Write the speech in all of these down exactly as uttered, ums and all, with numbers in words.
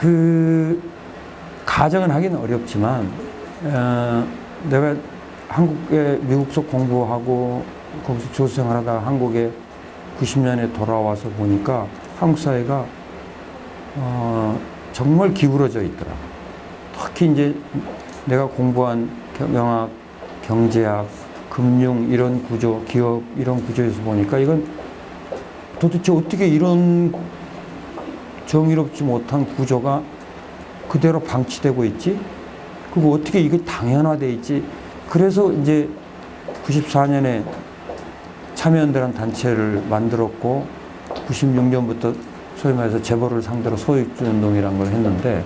그 가정은 하기는 어렵지만 어, 내가 한국에 미국서 공부하고 거기서 교수생활하다가 한국에 구십 년에 돌아와서 보니까 한국 사회가 어, 정말 기울어져 있더라. 특히 이제 내가 공부한 경영학, 경제학, 금융 이런 구조, 기업 이런 구조에서 보니까 이건 도대체 어떻게 이런 정의롭지 못한 구조가 그대로 방치되고 있지? 그리고 어떻게 이게 당연화돼 있지? 그래서 이제 구십사 년에 참여연대라는 단체를 만들었고 구십육 년부터 소위 말해서 재벌을 상대로 소유주의 운동이라는 걸 했는데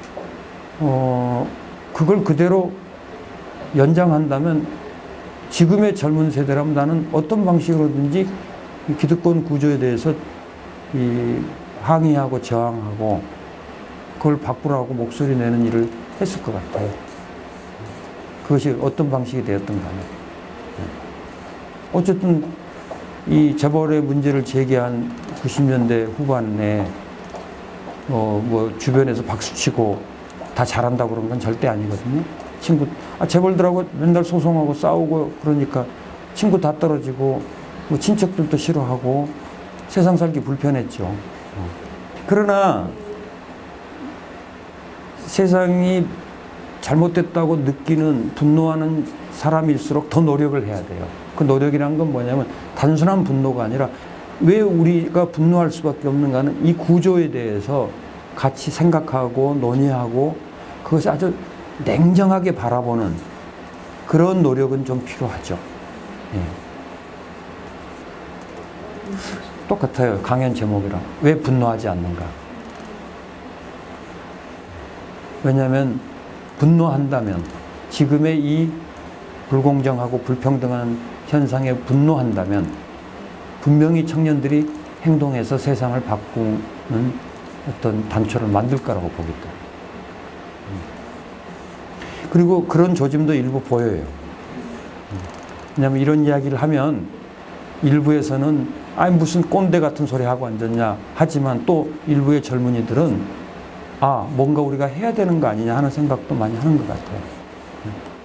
어 그걸 그대로 연장한다면 지금의 젊은 세대라면 나는 어떤 방식으로든지 이 기득권 구조에 대해서 이 항의하고 저항하고 그걸 바꾸라고 목소리 내는 일을 했을 것 같아요. 그것이 어떤 방식이 되었던 간에. 어쨌든 이 재벌의 문제를 제기한 구십 년대 후반에 뭐, 뭐 주변에서 박수치고 다 잘한다고 그런 건 절대 아니거든요. 친구, 아, 재벌들하고 맨날 소송하고 싸우고 그러니까 친구 다 떨어지고 뭐 친척들도 싫어하고 세상 살기 불편했죠. 그러나 세상이 잘못됐다고 느끼는 분노하는 사람일수록 더 노력을 해야 돼요. 그 노력이란 건 뭐냐면 단순한 분노가 아니라 왜 우리가 분노할 수밖에 없는가는 이 구조에 대해서 같이 생각하고 논의하고 그것이 아주 냉정하게 바라보는 그런 노력은 좀 필요하죠. 예. 똑같아요. 강연 제목이랑. 왜 분노하지 않는가? 왜냐하면 분노한다면 지금의 이 불공정하고 불평등한 현상에 분노한다면 분명히 청년들이 행동해서 세상을 바꾸는 어떤 단초를 만들 거라고 보기 때문에. 그리고 그런 조짐도 일부 보여요. 왜냐하면 이런 이야기를 하면 일부에서는 아니 무슨 꼰대 같은 소리 하고 앉았냐 하지만 또 일부의 젊은이들은 아 뭔가 우리가 해야 되는 거 아니냐 하는 생각도 많이 하는 것 같아요.